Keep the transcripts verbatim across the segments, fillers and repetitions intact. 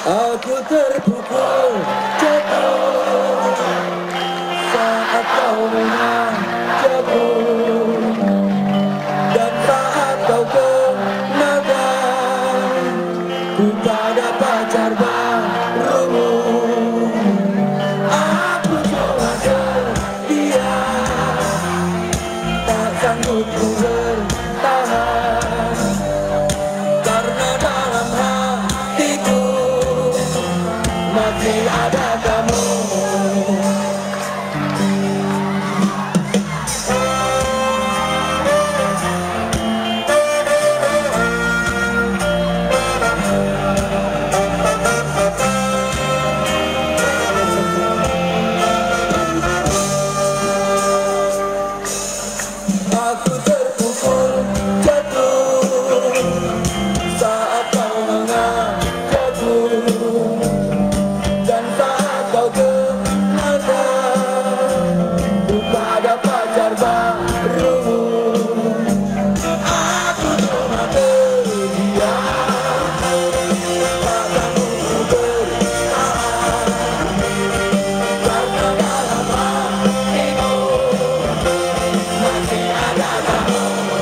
Aku terpukul jatuh saat kau mengajakku, dan saat kau kenakan ku pada pacar barumu. Aku cuma setia, tak sanggup ku bertahan, karena dalam hatiku masih ada kamu. Aku terpukul jatuh saat kau mengajakku, dan saat kau kenakan ku pada pacar barumu. Aku cuma terdiam, tak sanggup ku bertahan, karena dalam hatiku masih ada kamu.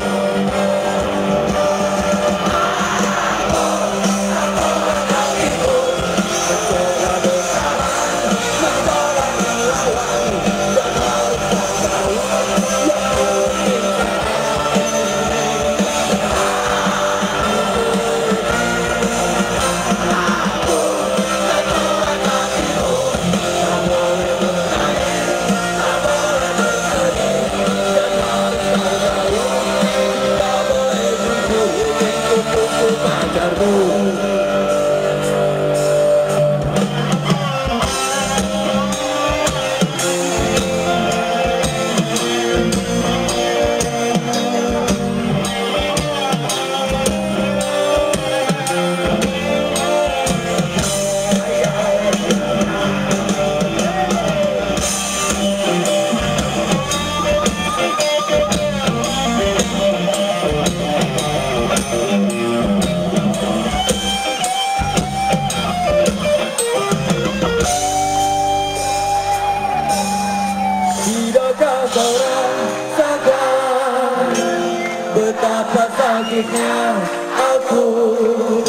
Tidakkah kau rasakan betapa sakitnya aku,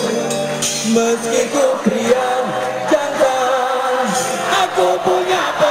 meski ku pria jantan, aku punya